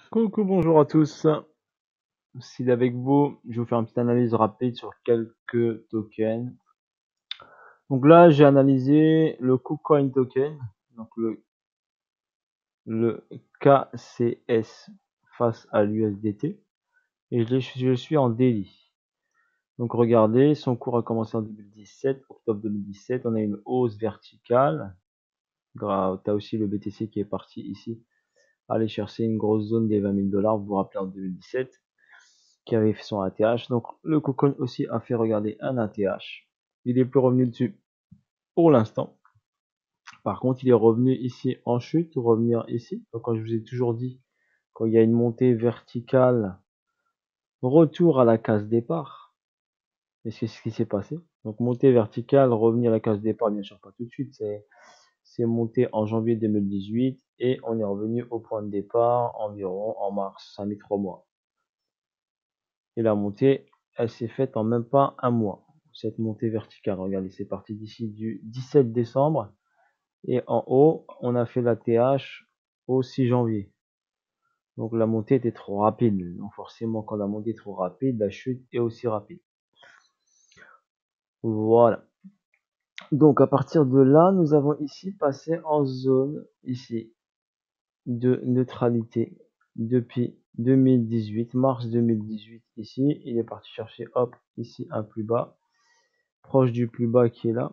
Coucou, bonjour à tous. Sid avec vous. Je vais vous faire une petite analyse rapide sur quelques tokens. Donc là, j'ai analysé le KuCoin token, donc le KCS face à l'USDT, et je suis en daily. Donc regardez, son cours a commencé en 2017, octobre 2017. On a une hausse verticale. Tu as aussi le BTC qui est parti ici, aller chercher une grosse zone des 20 000 $. Vous vous rappelez en 2017. Qui avait fait son ATH. Donc le KuCoin aussi a fait regarder un ATH. Il est plus revenu dessus pour l'instant. Par contre, il est revenu ici en chute, revenir ici. Donc quand je vous ai toujours dit, quand il y a une montée verticale, retour à la case départ. Et c'est ce qui s'est passé. Donc montée verticale, revenir à la case départ, bien sûr pas tout de suite. C'est monté en janvier 2018 et on est revenu au point de départ environ en mars. Ça a mis 3 mois. Et la montée, elle s'est faite en même pas un mois. Cette montée verticale, regardez, c'est parti d'ici du 17 décembre. Et en haut, on a fait la TH au 6 janvier. Donc la montée était trop rapide. Donc forcément, quand la montée est trop rapide, la chute est aussi rapide. Voilà. Donc à partir de là, nous avons ici passé en zone ici de neutralité depuis 2018, mars 2018 ici. Il est parti chercher, hop, ici un plus bas, proche du plus bas qui est là.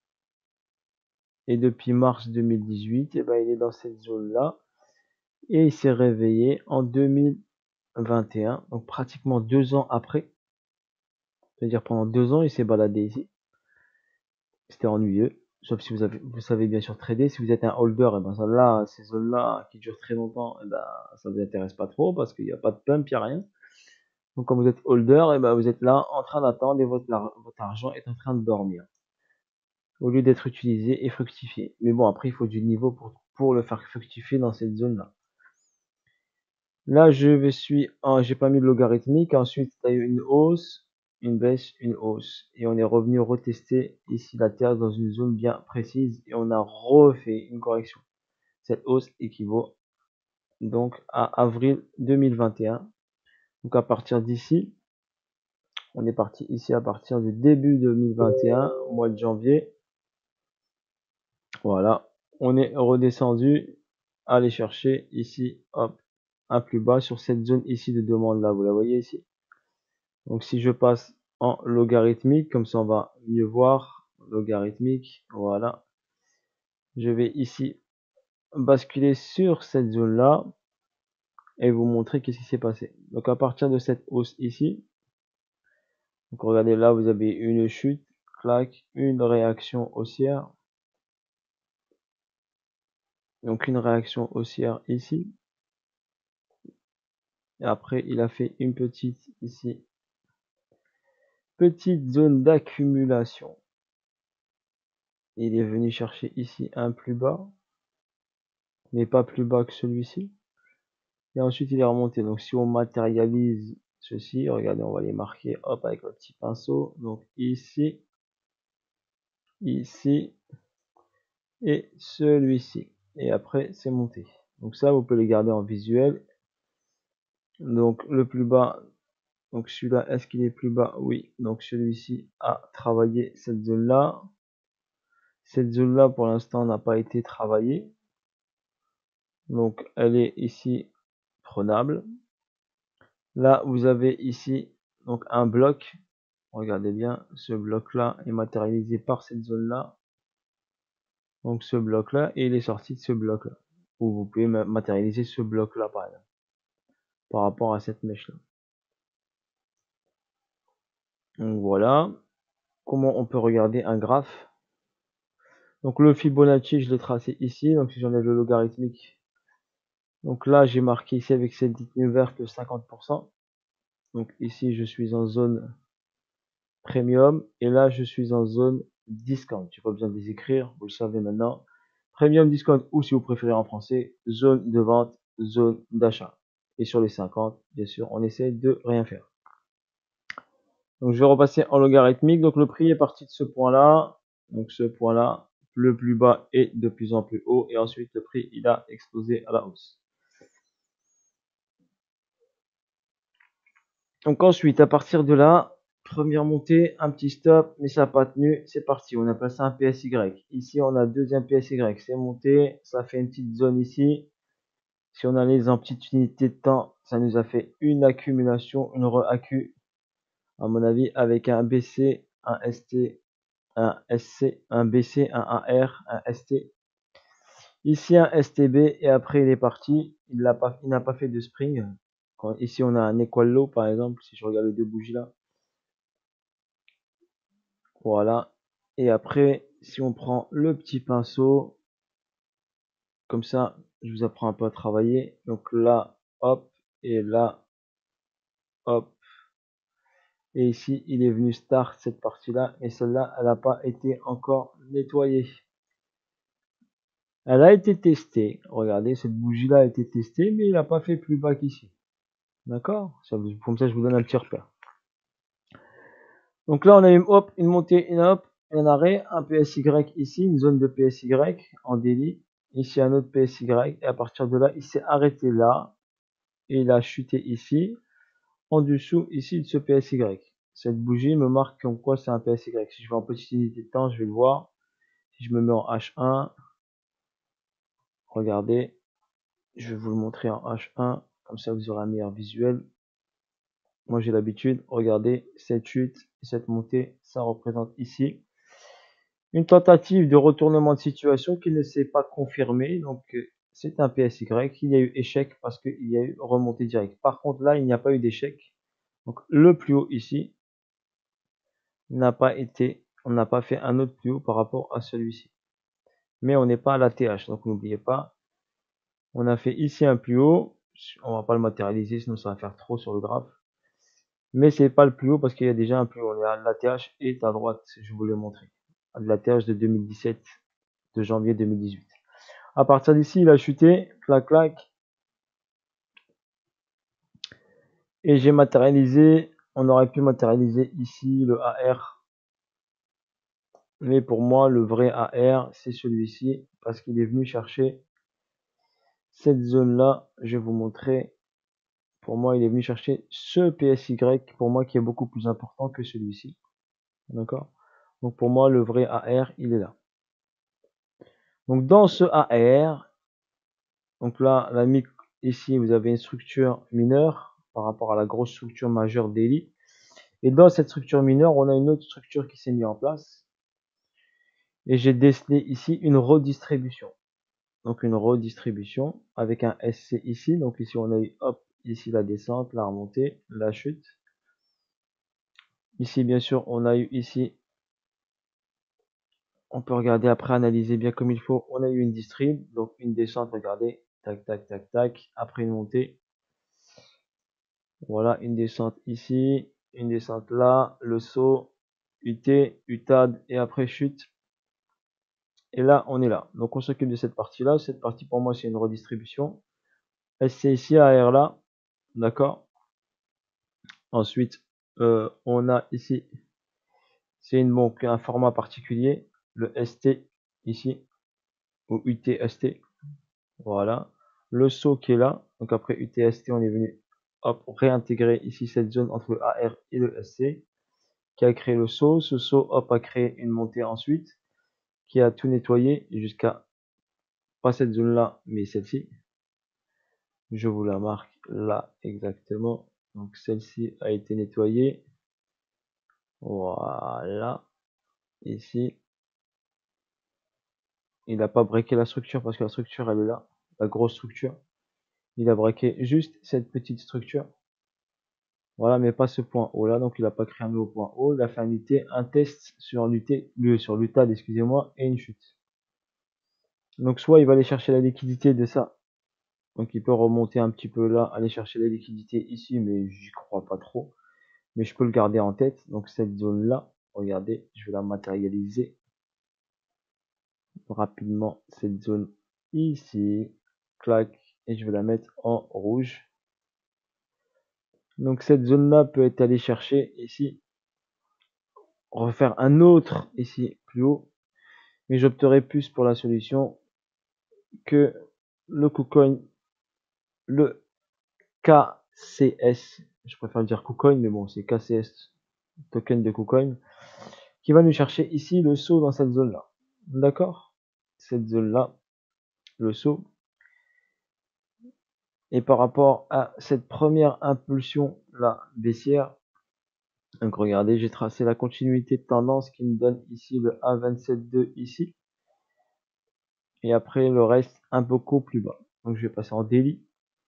Et depuis mars 2018, eh ben, il est dans cette zone-là. Et il s'est réveillé en 2021, donc pratiquement 2 ans après. C'est-à-dire pendant 2 ans, il s'est baladé ici. C'était ennuyeux. Sauf si vous savez bien sûr trader. Si vous êtes un holder, et ben ça là, ces zones-là qui durent très longtemps, et ben ça vous intéresse pas trop parce qu'il n'y a pas de pump, il n'y a rien. Donc quand vous êtes holder, et ben vous êtes là en train d'attendre et votre argent est en train de dormir. Au lieu d'être utilisé et fructifié. Mais bon, après, il faut du niveau pour le faire fructifier dans cette zone-là. Là, j'ai pas mis de logarithmique. Ensuite, il y a eu une hausse, une baisse, une hausse. Et on est revenu retester ici la Terre dans une zone bien précise et on a refait une correction. Cette hausse équivaut donc à avril 2021. Donc à partir d'ici, on est parti ici à partir du début 2021, au mois de janvier. Voilà, on est redescendu, aller chercher ici, hop, un plus bas sur cette zone ici de demande là, vous la voyez ici. Donc si je passe en logarithmique, comme ça on va mieux voir, logarithmique, voilà. Je vais ici basculer sur cette zone là et vous montrer qu'est-ce qui s'est passé. Donc à partir de cette hausse ici, donc regardez là, vous avez une chute, clac, une réaction haussière. Donc une réaction haussière ici. Et après, il a fait une petite ici, petite zone d'accumulation. Il est venu chercher ici un plus bas, mais pas plus bas que celui-ci. Et ensuite, il est remonté. Donc, si on matérialise ceci, regardez, on va les marquer, hop, avec le petit pinceau. Donc, ici, ici, et celui-ci. Et après, c'est monté. Donc ça, vous pouvez les garder en visuel. Donc, le plus bas, donc celui-là, est-ce qu'il est plus bas? Oui. Donc, celui-ci a travaillé cette zone-là. Cette zone-là, pour l'instant, n'a pas été travaillée. Donc, elle est ici prenable. Là, vous avez ici donc un bloc. Regardez bien, ce bloc-là est matérialisé par cette zone-là. Donc, ce bloc-là, et il est sorti de ce bloc-là. Ou vous pouvez matérialiser ce bloc-là, par exemple, par rapport à cette mèche-là. Donc, voilà. Comment on peut regarder un graphe? Donc, le Fibonacci, je l'ai tracé ici. Donc, si j'enlève le logarithmique, donc là, j'ai marqué ici avec cette ligne verte le 50%. Donc ici, je suis en zone premium et là, je suis en zone discount. Je n'ai pas besoin de les écrire, vous le savez maintenant. Premium, discount ou si vous préférez en français, zone de vente, zone d'achat. Et sur les 50, bien sûr, on essaie de rien faire. Donc je vais repasser en logarithmique. Donc le prix est parti de ce point-là. Donc ce point-là, le plus bas est de plus en plus haut et ensuite le prix il a explosé à la hausse. Donc ensuite, à partir de là, première montée, un petit stop, mais ça n'a pas tenu, c'est parti. On a placé un PSY. Ici, on a deuxième PSY, c'est monté, ça fait une petite zone ici. Si on analyse en petites unités de temps, ça nous a fait une accumulation, une re-accu, à mon avis, avec un BC, un ST, un SC, un BC, un AR, un ST. Ici, un STB, et après, il est parti. Il n'a pas fait de spring. Ici, on a un equal low, par exemple, si je regarde les deux bougies là. Voilà. Et après, si on prend le petit pinceau, comme ça, je vous apprends un peu à travailler. Donc là, hop, et là, hop. Et ici, il est venu start cette partie-là. Et celle-là, elle n'a pas été encore nettoyée. Elle a été testée. Regardez, cette bougie-là a été testée, mais il n'a pas fait plus bas qu'ici. D'accord? Comme ça, je vous donne un petit repère. Donc là, on a une hop, une montée, une hop, un arrêt, un PSY ici, une zone de PSY en délit. Ici, un autre PSY. Et à partir de là, il s'est arrêté là. Et il a chuté ici. En dessous, ici, de ce PSY. Cette bougie me marque comme quoi c'est un PSY. Si je vais en petite unité de temps, je vais le voir. Si je me mets en H1, regardez. Je vais vous le montrer en H1. Comme ça, vous aurez un meilleur visuel. Moi, j'ai l'habitude. Regardez, cette chute et cette montée, ça représente ici une tentative de retournement de situation qui ne s'est pas confirmée. Donc, c'est un PSY. Il y a eu échec parce qu'il y a eu remontée directe. Par contre, là, il n'y a pas eu d'échec. Donc, le plus haut ici n'a pas été, on n'a pas fait un autre plus haut par rapport à celui-ci. Mais on n'est pas à la TH. Donc, n'oubliez pas, on a fait ici un plus haut. On va pas le matérialiser, sinon ça va faire trop sur le graphe. Mais c'est pas le plus haut parce qu'il y a déjà un plus haut. La TH est à droite, je vous l'ai montré. La TH de 2017, de janvier 2018. À partir d'ici, il a chuté, clac clac. Et j'ai matérialisé, on aurait pu matérialiser ici le AR. Mais pour moi, le vrai AR, c'est celui-ci, parce qu'il est venu chercher cette zone-là. Je vais vous montrer. Pour moi, il est venu chercher ce PSY, pour moi, qui est beaucoup plus important que celui-ci. D'accord? Donc pour moi, le vrai AR, il est là. Donc dans ce AR, donc là, ici, vous avez une structure mineure par rapport à la grosse structure majeure d'Eli. Et dans cette structure mineure, on a une autre structure qui s'est mise en place. Et j'ai décelé ici une redistribution. Donc une redistribution avec un SC ici. Donc ici, on a eu, hop, ici la descente, la remontée, la chute. Ici, bien sûr, on a eu ici, on peut regarder après, analyser bien comme il faut. On a eu une distrib, donc une descente, regardez, tac, tac, tac, tac. Après une montée. Voilà, une descente ici, une descente là, le saut, UT, UTAD et après chute. Et là, on est là. Donc on s'occupe de cette partie-là. Cette partie, pour moi, c'est une redistribution. SC ici, AR là. D'accord. Ensuite, on a ici, c'est donc un format particulier, le ST ici, ou UTST. Voilà. Le saut qui est là. Donc après UTST, on est venu hop, réintégrer ici cette zone entre le AR et le SC, qui a créé le saut. Ce saut, hop, a créé une montée ensuite, qui a tout nettoyé jusqu'à, pas cette zone-là, mais celle-ci. Je vous la marque là exactement. Donc celle-ci a été nettoyée. Voilà. Ici. Il n'a pas breaké la structure parce que la structure elle est là. La grosse structure. Il a breaké juste cette petite structure. Voilà, mais pas ce point haut là. Donc il n'a pas créé un nouveau point haut. Il a fait un test sur l'UTAD, excusez-moi, et une chute. Donc soit il va aller chercher la liquidité de ça. Donc il peut remonter un petit peu là, aller chercher la liquidité ici, mais j'y crois pas trop. Mais je peux le garder en tête. Donc cette zone là, regardez, je vais la matérialiser rapidement. Cette zone ici, clac, et je vais la mettre en rouge. Donc cette zone là peut être allée chercher ici, refaire un autre ici plus haut, mais j'opterai plus pour la solution que le KuCoin, le KCS je préfère dire KuCoin, mais bon, c'est KCS, token de KuCoin, qui va nous chercher ici le saut dans cette zone-là. D'accord? Cette zone-là, le saut. Et par rapport à cette première impulsion là baissière, donc regardez, j'ai tracé la continuité de tendance qui me donne ici le 1,27,2 ici. Et après le reste un peu plus bas. Donc je vais passer en daily.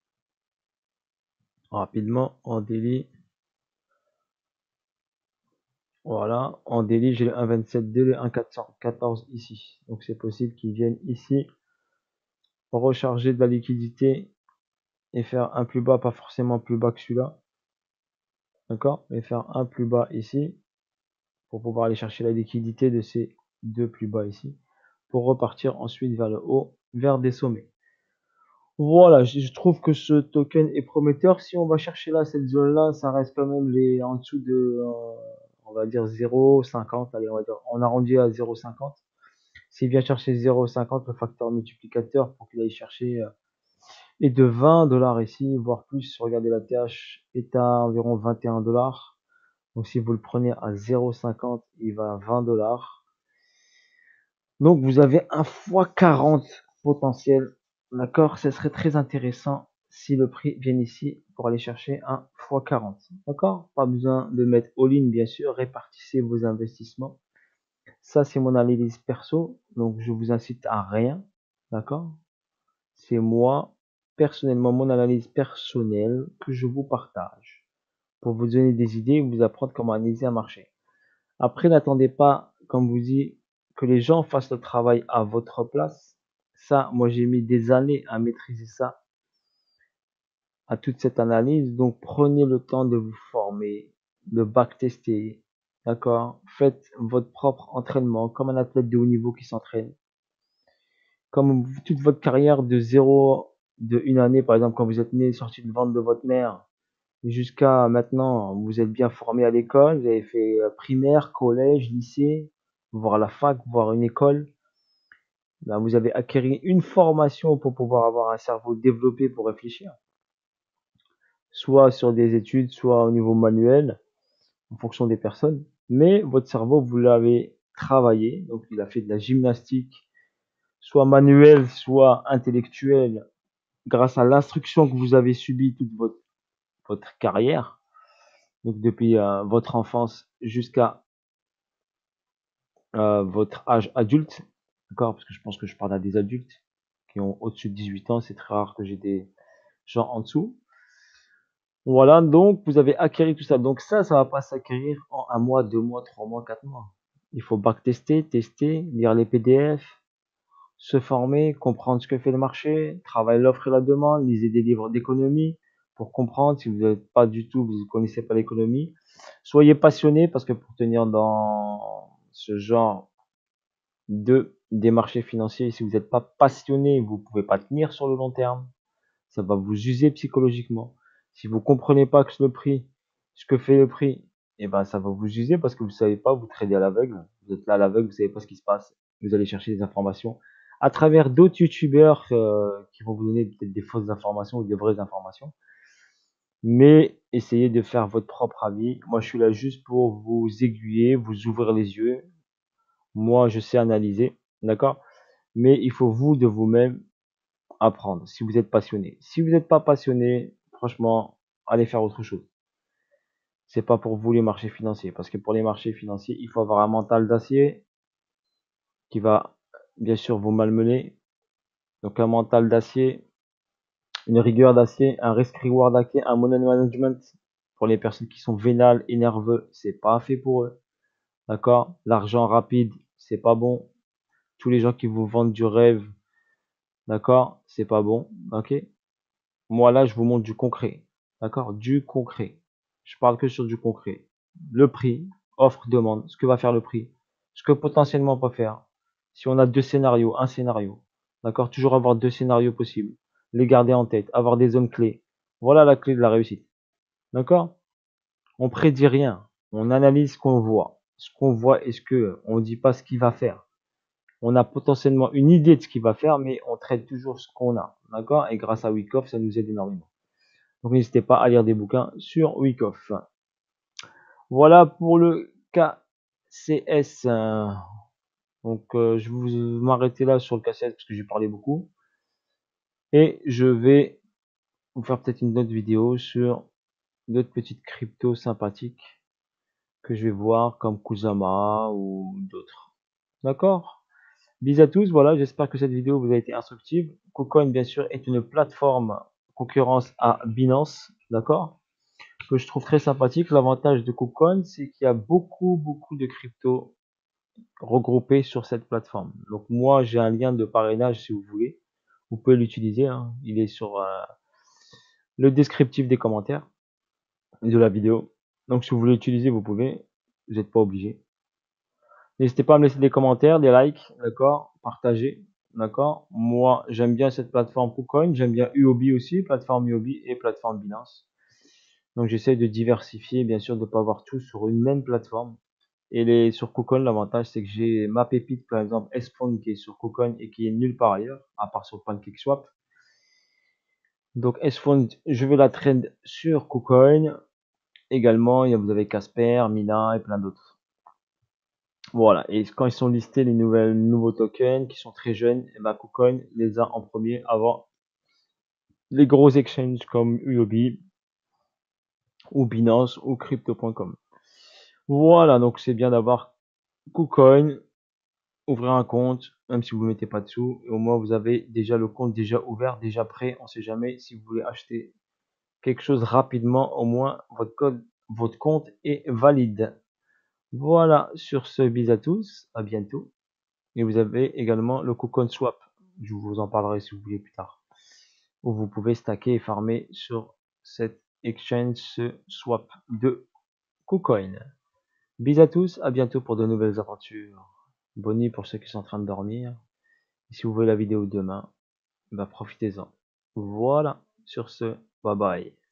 Rapidement, en daily. Voilà, en daily, j'ai le 1,27,2, le 1,414 ici. Donc c'est possible qu'ils viennent ici recharger de la liquidité et faire un plus bas, pas forcément plus bas que celui-là. D'accord? Mais faire un plus bas ici pour pouvoir aller chercher la liquidité de ces deux plus bas ici pour repartir ensuite vers le haut, vers des sommets. Voilà, je trouve que ce token est prometteur. Si on va chercher là, cette zone-là, ça reste quand même les en dessous de, on va dire 0,50. Allez, on va dire, on arrondit à 0,50. S'il vient chercher 0,50, le facteur multiplicateur pour qu'il aille chercher est de 20 dollars ici, voire plus. Regardez, la TH est à environ 21 dollars. Donc si vous le prenez à 0,50, il va à 20 dollars. Donc vous avez un fois 40 potentiel. D'accord? Ce serait très intéressant si le prix vient ici pour aller chercher un fois 40. D'accord? Pas besoin de mettre all-in, bien sûr. Répartissez vos investissements. Ça, c'est mon analyse perso. Donc je vous incite à rien. D'accord? C'est moi, personnellement, mon analyse personnelle que je vous partage pour vous donner des idées et vous apprendre comment analyser un marché. Après, n'attendez pas, comme vous dit, que les gens fassent le travail à votre place. Ça, moi, j'ai mis des années à maîtriser ça, à toute cette analyse. Donc, prenez le temps de vous former, de backtester, d'accord? Faites votre propre entraînement, comme un athlète de haut niveau qui s'entraîne. Comme toute votre carrière de zéro, de une année, par exemple, quand vous êtes né, sorti de ventre de votre mère, jusqu'à maintenant, vous êtes bien formé à l'école, vous avez fait primaire, collège, lycée, voire la fac, voire une école. Ben, vous avez acquis une formation pour pouvoir avoir un cerveau développé pour réfléchir, soit sur des études, soit au niveau manuel, en fonction des personnes. Mais votre cerveau, vous l'avez travaillé, donc il a fait de la gymnastique, soit manuelle, soit intellectuelle, grâce à l'instruction que vous avez subie toute votre carrière, donc depuis votre enfance jusqu'à votre âge adulte, d'accord? Parce que je pense que je parle à des adultes qui ont au-dessus de 18 ans, c'est très rare que j'ai des gens en dessous. Voilà, donc vous avez acquis tout ça. Donc ça va pas s'acquérir en 1 mois, 2 mois, 3 mois, 4 mois. Il faut backtester, tester, lire les PDF, se former, comprendre ce que fait le marché, travailler l'offre et la demande, lisez des livres d'économie pour comprendre si vous n'êtes pas du tout, vous ne connaissez pas l'économie. Soyez passionné parce que pour tenir dans ce genre des marchés financiers, si vous n'êtes pas passionné, vous ne pouvez pas tenir sur le long terme. Ça va vous user psychologiquement. Si vous comprenez pas que le prix, ce que fait le prix, eh ben ça va vous user parce que vous savez pas, vous tradez à l'aveugle. Vous êtes là à l'aveugle, vous savez pas ce qui se passe. Vous allez chercher des informations à travers d'autres youtubeurs qui vont vous donner peut-être des fausses informations ou des vraies informations. Mais essayez de faire votre propre avis. Moi, je suis là juste pour vous aiguiller, vous ouvrir les yeux. Moi, je sais analyser, d'accord? Mais il faut vous de vous-même apprendre si vous êtes passionné. Si vous n'êtes pas passionné, franchement, allez faire autre chose. C'est pas pour vous les marchés financiers, parce que pour les marchés financiers, il faut avoir un mental d'acier qui va bien sûr vous malmener. Donc un mental d'acier, une rigueur d'acier, un risk reward d'acier, un money management pour les personnes qui sont vénales et nerveux, c'est pas fait pour eux. D'accord? L'argent rapide, c'est pas bon. Tous les gens qui vous vendent du rêve, d'accord? C'est pas bon. OK? Moi, là, je vous montre du concret. D'accord? Du concret. Je parle que sur du concret. Le prix, offre, demande, ce que va faire le prix, ce que potentiellement on peut faire. Si on a deux scénarios, un scénario. D'accord? Toujours avoir deux scénarios possibles. Les garder en tête, avoir des zones clés. Voilà la clé de la réussite. D'accord? On prédit rien. On analyse ce qu'on voit. Ce qu'on voit, est-ce que on dit pas ce qu'il va faire? On a potentiellement une idée de ce qu'il va faire, mais on traite toujours ce qu'on a. D'accord? Et grâce à Wyckoff, ça nous aide énormément. Donc n'hésitez pas à lire des bouquins sur Wyckoff. Voilà pour le KCS. Donc je vais m'arrêter là sur le KCS parce que j'ai parlé beaucoup. Et je vais vous faire peut-être une autre vidéo sur d'autres petites cryptos sympathiques que je vais voir comme Kusama ou d'autres. D'accord? Bisous à tous, voilà, j'espère que cette vidéo vous a été instructive. KuCoin, bien sûr, est une plateforme concurrence à Binance, d'accord? Que je trouve très sympathique. L'avantage de KuCoin, c'est qu'il y a beaucoup de cryptos regroupés sur cette plateforme. Donc moi, j'ai un lien de parrainage si vous voulez. Vous pouvez l'utiliser, hein. Il est sur le descriptif des commentaires de la vidéo. Donc si vous voulez l'utiliser, vous pouvez. Vous n'êtes pas obligé. N'hésitez pas à me laisser des commentaires, des likes, d'accord, partager, d'accord. Moi, j'aime bien cette plateforme KuCoin, j'aime bien Huobi aussi, plateforme Huobi et plateforme Binance. Donc j'essaie de diversifier, bien sûr, de ne pas avoir tout sur une même plateforme. Et sur KuCoin, l'avantage, c'est que j'ai ma pépite, par exemple, S-Fund qui est sur KuCoin et qui est nulle part ailleurs, à part sur PancakeSwap. Donc S-Fund, je vais la trend sur KuCoin. Également, vous avez Casper, Mina et plein d'autres. Voilà, et quand ils sont listés, les nouveaux tokens qui sont très jeunes, et ben KuCoin les a en premier avant les gros exchanges comme Huobi ou Binance ou Crypto.com. Voilà, donc c'est bien d'avoir KuCoin, ouvrir un compte, même si vous ne mettez pas de sous, et au moins vous avez déjà le compte déjà ouvert, déjà prêt, on ne sait jamais si vous voulez acheter quelque chose rapidement, au moins votre compte est valide. Voilà, sur ce, bis à tous, à bientôt. Et vous avez également le KuCoin Swap. Je vous en parlerai si vous voulez plus tard. Où vous pouvez stacker et farmer sur cette exchange swap de KuCoin. Bis à tous, à bientôt pour de nouvelles aventures. Bonne nuit pour ceux qui sont en train de dormir. Et si vous voulez la vidéo demain, bah profitez-en. Voilà, sur ce, bye bye.